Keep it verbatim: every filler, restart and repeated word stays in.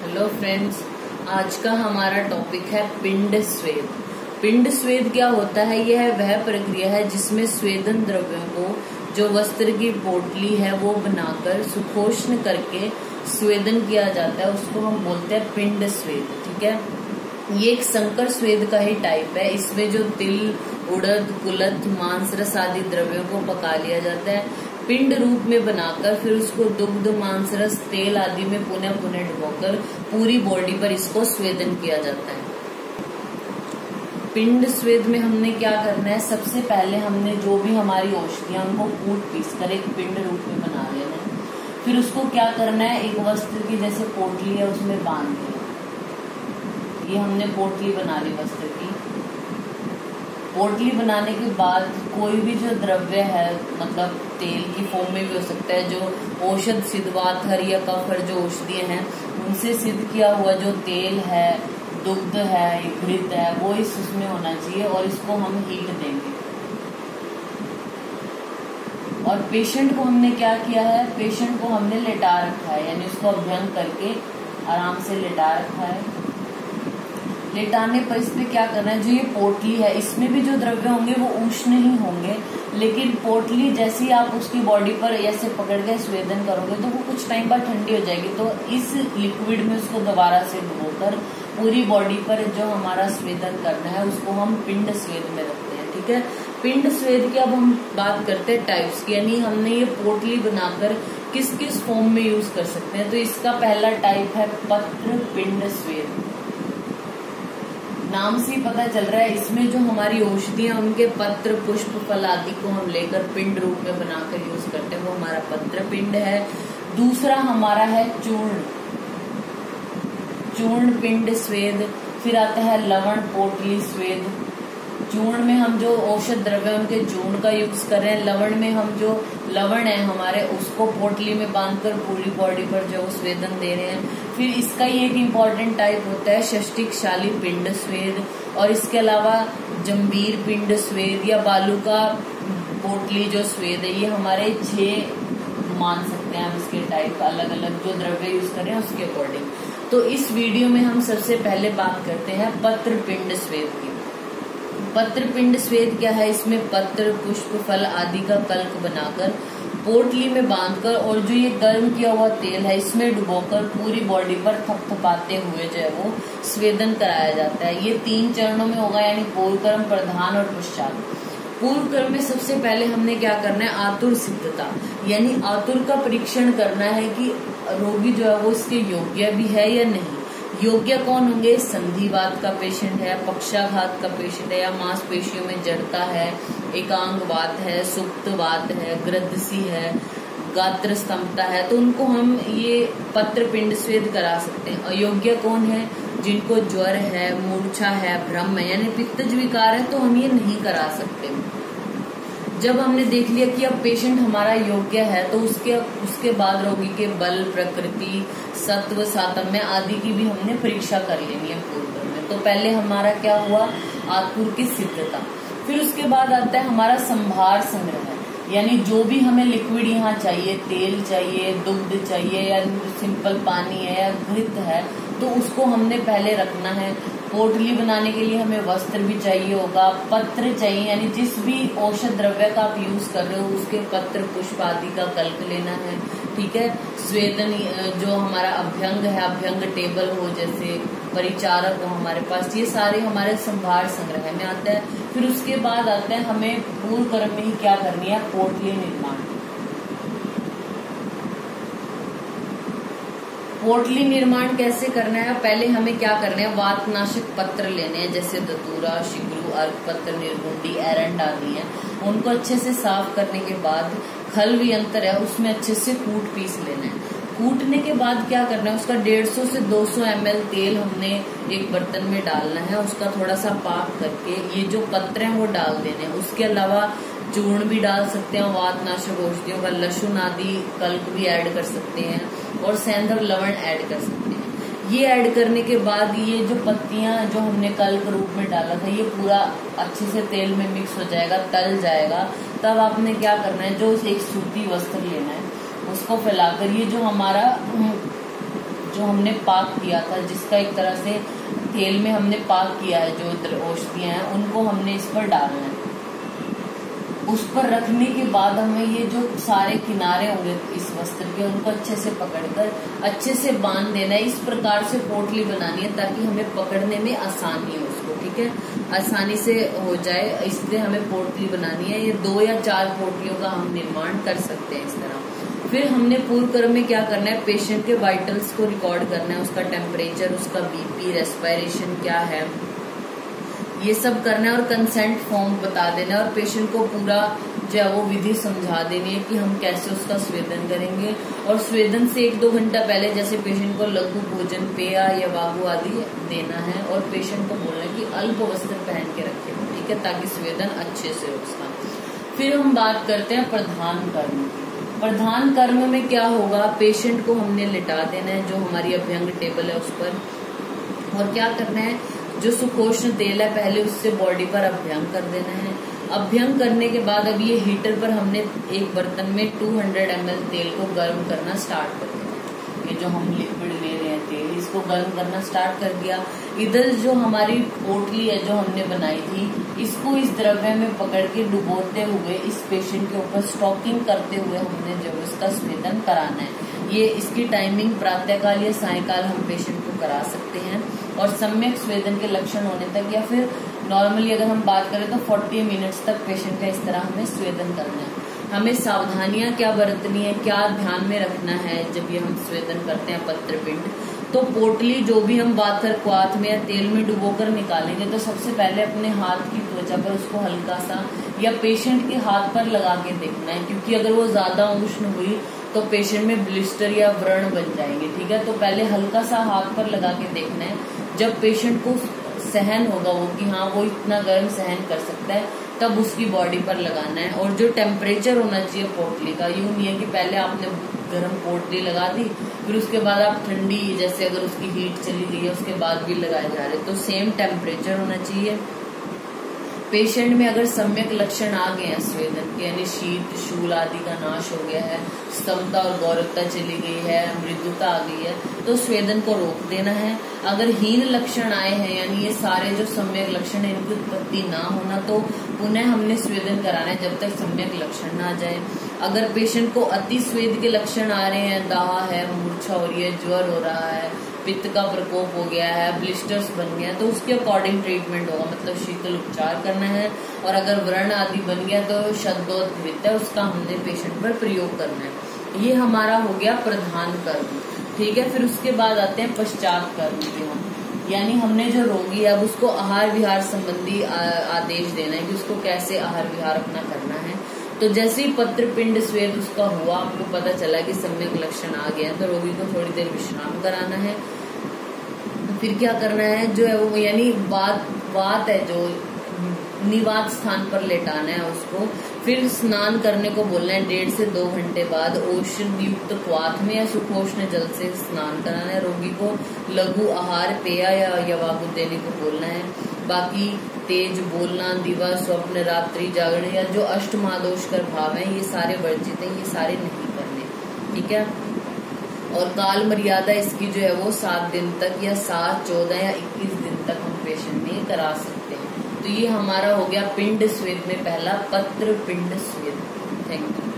Hello friends, आज का हमारा टॉपिक है पिंड स्वेद। पिंड स्वेद क्या होता है? यह वह प्रक्रिया है जिसमें स्वेदन द्रव्यों को जो वस्त्र की पोटली है वो बनाकर सुखोष्ण करके स्वेदन किया जाता है, उसको हम बोलते हैं पिंड स्वेद। ठीक है, ये एक संकर स्वेद का ही टाइप है। इसमें जो तिल, उड़द, कुलथ, मांस रस आदि द्रव्यों को पका लिया जाता है पिंड रूप में बनाकर, फिर उसको दुग्ध, मांस रस, तेल आदि में पुनः पुनः डुबोकर पूरी बॉडी पर इसको स्वेदन किया जाता है। पिंड स्वेद में हमने क्या करना है? सबसे पहले हमने जो भी हमारी औषधियां उनको कूट पीस कर एक पिंड रूप में बना लेना है। फिर उसको क्या करना है? एक वस्त्र की जैसे पोटली है उसमें बांध देना। ये हमने पोटली बना ली वस्त्र की। पोटली बनाने के बाद कोई भी जो द्रव्य है, मतलब तेल की फॉर्म में भी हो सकता है, जो औषध सिद्ध वाथर या कफर जो औषधियां हैं उनसे सिद्ध किया हुआ जो तेल है, दुग्ध है, घृत है, वो इस उसमें होना चाहिए और इसको हम हीट देंगे। और पेशेंट को हमने क्या किया है? पेशेंट को हमने लेटा रखा है, यानी उसको अभ्यंग करके आराम से लेटा रखा है। लेटाने पर इसमें क्या करना है? जो ये पोटली है इसमें भी जो द्रव्य होंगे वो उष्ण ही होंगे, लेकिन पोटली जैसे ही आप उसकी बॉडी पर ऐसे पकड़ के स्वेदन करोगे तो वो कुछ टाइम बाद ठंडी हो जाएगी। तो इस लिक्विड में उसको दोबारा से डुबोकर पूरी बॉडी पर जो हमारा स्वेदन करना है उसको हम पिंड स्वेद में रखते हैं। ठीक है, पिंड स्वेद की अब हम बात करते हैं टाइप्स की, यानी हमने ये पोटली बनाकर किस किस फॉर्म में यूज कर सकते हैं। तो इसका पहला टाइप है पत्र पिंड स्वेद। नाम से ही पता चल रहा है, इसमें जो हमारी औषधियां उनके पत्र, पुष्प, फल आदि को हम लेकर पिंड रूप में बनाकर यूज करते हैं, वो हमारा पत्र पिंड है। दूसरा हमारा है चूर्ण, चूर्ण पिंड स्वेद। फिर आता है लवण पोटली स्वेद। चूर्ण में हम जो औषध द्रव्य उनके चूर्ण का यूज कर रहे हैं। लवण में हम जो लवण है हमारे उसको पोटली में बांधकर पूरी बॉडी पर जो स्वेदन दे रहे हैं। फिर इसका ही एक इम्पॉर्टेंट टाइप होता है षष्टिकशाली पिंड स्वेद। और इसके अलावा जंबीर पिंड स्वेद या बालू का पोटली जो स्वेद है, ये हमारे छह मान सकते हैं हम इसके टाइप, अलग अलग जो द्रव्य यूज कर रहे हैं उसके अकॉर्डिंग। तो इस वीडियो में हम सबसे पहले बात करते हैं पत्र पिंड स्वेद की। पत्र पिंड स्वेद क्या है? इसमें पत्र, पुष्प, फल आदि का कल्क बनाकर पोटली में बांधकर और जो ये गर्म किया हुआ तेल है इसमें डुबोकर पूरी बॉडी पर थपथपाते हुए जो है वो स्वेदन कराया जाता है। ये तीन चरणों में होगा, यानी पूर्व कर्म, प्रधान और पश्चात। पूर्व कर्म में सबसे पहले हमने क्या करना है? आतुर सिद्धता, यानी आतुर का परीक्षण करना है कि रोगी जो है वो इसके योग्य भी है या नहीं। योग्य कौन होंगे? संधिवात का पेशेंट है, पक्षाघात का पेशेंट है, या मांसपेशियों में जड़ता है, एकांगवात है, सुप्तवात है, ग्रद्दसी है, गात्र स्तंभता है, तो उनको हम ये पत्र पिंड स्वेद करा सकते हैं। अयोग्य कौन है? जिनको ज्वर है, मूर्छा है, भ्रम है, यानी पित्तज विकार है, तो हम ये नहीं करा सकते। जब हमने देख लिया कि अब पेशेंट हमारा योग्य है तो उसके उसके बाद रोगी के बल, प्रकृति, सत्व, सातम्य आदि की भी हमने परीक्षा कर लेनी है पूर्व में। तो पहले हमारा क्या हुआ? आतुर की सिद्धता। फिर उसके बाद आता है हमारा संभार संग्रह, यानी जो भी हमें लिक्विड यहाँ चाहिए, तेल चाहिए, दुग्ध चाहिए, या सिंपल पानी है या घृत है, तो उसको हमने पहले रखना है। पोटली बनाने के लिए हमें वस्त्र भी चाहिए होगा, पत्र चाहिए, यानी जिस भी औषध द्रव्य का आप यूज कर रहे हो उसके पत्र, पुष्प आदि का कल्क लेना है। ठीक है, स्वेदन जो हमारा अभ्यंग है, अभ्यंग टेबल हो, जैसे परिचारक हो हमारे पास, ये सारे हमारे संभार संग्रह में आता है। फिर उसके बाद आता है हमें पूर्व कर्म में ही क्या करनी है? पोटली निर्माण। पोटली निर्माण कैसे करना है? पहले हमें क्या करना है? वातनाशक पत्र लेने हैं, जैसे दतूरा, शिग्रू, अर्क पत्र, निर्गुंडी, एरंड आदि है। उनको अच्छे से साफ करने के बाद खल यंत्र है उसमें अच्छे से कूट पीस लेना है। कूटने के बाद क्या करना है? उसका डेढ़ सौ से दो सौ एम एल तेल हमने एक बर्तन में डालना है, उसका थोड़ा सा पाक करके ये जो पत्र हैं वो डाल देने हैं। उसके अलावा चूर्ण भी डाल सकते हैं, वातनाशक औषधियों का, लहसुन आदि कल्क भी ऐड कर सकते हैं और सेंध और लवण ऐड कर सकते हैं। ये ऐड करने के बाद ये जो पत्तियां जो हमने कल्क रूप में डाला था ये पूरा अच्छे से तेल में मिक्स हो जाएगा, तल जाएगा। तब आपने क्या करना है? जो एक सूती वस्त्र लेना है उसको फैलाकर ये जो हमारा जो हमने पाक किया था, जिसका एक तरह से तेल में हमने पाक किया है, जो औषधियां हैं उनको हमने इस पर डालना है। उस पर रखने के बाद हमें ये जो सारे किनारे होंगे इस वस्त्र के, उनको अच्छे से पकड़कर अच्छे से बांध देना है। इस प्रकार से पोटली बनानी है ताकि हमें पकड़ने में आसानी हो उसको, ठीक है, आसानी से हो जाए, इसलिए हमें पोटली बनानी है। ये दो या चार पोटलियों का हम निर्माण कर सकते हैं इस तरह। फिर हमने पूर्व क्रम में क्या करना है, पेशेंट के वाइटल्स को रिकॉर्ड करना है, उसका टेम्परेचर, उसका बीपी, रेस्पिरेशन क्या है, ये सब करना है, और कंसेंट फॉर्म बता देना है, और पेशेंट को पूरा जो है वो विधि समझा देनी है कि हम कैसे उसका स्वेदन करेंगे। और स्वेदन से एक दो घंटा पहले जैसे पेशेंट को लघु भोजन, पेय या वागु आदि देना है, और पेशेंट को बोलना है कि अल्प वस्त्र पहन के रखे, ठीक है, ताकि स्वेदन अच्छे से हो उसका। फिर हम बात करते हैं प्रधान कर्म। प्रधान कर्म में क्या होगा, पेशेंट को हमने लिटा देना है जो हमारी अभ्यंग टेबल है उस पर, और क्या करना है, जो सुखोष्ण तेल है पहले उससे बॉडी पर अभ्यंग कर देना है। अभ्यंग करने के बाद अब ये हीटर पर हमने एक बर्तन में दो सौ एम एल तेल को गर्म करना स्टार्ट कर देना है। ये जो हम लिक्विड ले रहे हैं तेल, इसको गर्म करना स्टार्ट कर दिया। इधर जो हमारी पोटली है जो हमने बनाई थी, इसको इस द्रव्य में पकड़ के डुबोते हुए इस पेशेंट के ऊपर स्टॉकिंग करते हुए हमने जब इसका स्वेदन कराना है। ये इसकी टाइमिंग प्रातःकाल या सायकाल हम पेशेंट को करा सकते हैं, और सम्यक स्वेदन के लक्षण होने तक, या फिर नॉर्मली अगर हम बात करें तो चालीस मिनट्स तक पेशेंट का इस तरह हमें स्वेदन करना है। हमें सावधानियां क्या बरतनी है, क्या ध्यान में रखना है जब ये हम स्वेदन करते हैं पत्रपिंड। तो पोटली जो भी हम बाथर क्वाथ में या तेल में डुबोकर निकालेंगे, तो सबसे पहले अपने हाथ की त्वचा पर उसको हल्का सा या पेशेंट के हाथ पर लगा के देखना है, क्योंकि अगर वो ज्यादा उष्ण हुई तो पेशेंट में ब्लिस्टर या व्रण बन जाएंगे, ठीक है। तो पहले हल्का सा हाथ पर लगा के देखना है। जब पेशेंट को सहन होगा वो कि हाँ वो इतना गर्म सहन कर सकता है, तब उसकी बॉडी पर लगाना है। और जो टेम्परेचर होना चाहिए पोटली का, यूं नहीं है कि पहले आपने गर्म पोटली लगा दी फिर उसके बाद आप ठंडी, जैसे अगर उसकी हीट चली गई है उसके बाद भी लगाए जा रहे, तो सेम टेम्परेचर होना चाहिए। पेशेंट में अगर सम्यक लक्षण आ गए हैं स्वेदन के, यानी शीत शूल आदि का नाश हो गया है, स्तंभता और गौरवता चली गई है, मृदुता आ गई है, तो स्वेदन को रोक देना है। अगर हीन लक्षण आए हैं, यानी ये सारे जो सम्यक लक्षण है इनकी उत्पत्ति ना होना, तो पुनः हमने स्वेदन कराना है जब तक सम्यक लक्षण ना आ जाए। अगर पेशेंट को अति स्वेद के लक्षण आ रहे हैं, दाह है, मूर्छा हो रही है, ज्वर हो रहा है, पित्त का प्रकोप हो गया है, ब्लिस्टर्स बन गया, तो उसके अकॉर्डिंग ट्रीटमेंट होगा, मतलब शीतल उपचार करना है। और अगर व्रण आदि बन गया तो शब्दोद्भित है, उसका हमने पेशेंट पर प्रयोग करना है। ये हमारा हो गया प्रधान कर्म, ठीक है। फिर उसके बाद आते हैं पश्चात कर्म के हम, यानी हमने जो रोगी है अब उसको आहार विहार संबंधी आदेश देना है कि उसको कैसे आहार विहार अपना करना है। तो जैसे ही पत्रपिंड स्वेद उसका हुआ, आपको पता चला कि सम्यक लक्षण आ गया, तो रोगी को थोड़ी देर विश्राम कराना है। फिर क्या करना है, जो है वो यानी बात बात है जो निवात स्थान पर लेटाना है उसको। फिर स्नान करने को बोलना है डेढ़ से दो घंटे बाद, ओशन युक्त क्वाथ में या सुखोष्ण जल से स्नान कराना है। रोगी को लघु आहार, पेय या यवागु देने को बोलना है। बाकी तेज बोलना, दिवा, स्वप्न, रात्रि जागरण या जो अष्ट महादोषकर भाव है, ये सारे वर्जित है, ये सारे नहीं करने, ठीक है। और काल मर्यादा इसकी जो है वो सात दिन तक या सात, चौदह या इक्कीस दिन तक हम पेशेंट में करा सकते हैं। तो ये हमारा हो गया पिंड स्वेद में पहला, पत्र पिंड स्वेद। Thank you.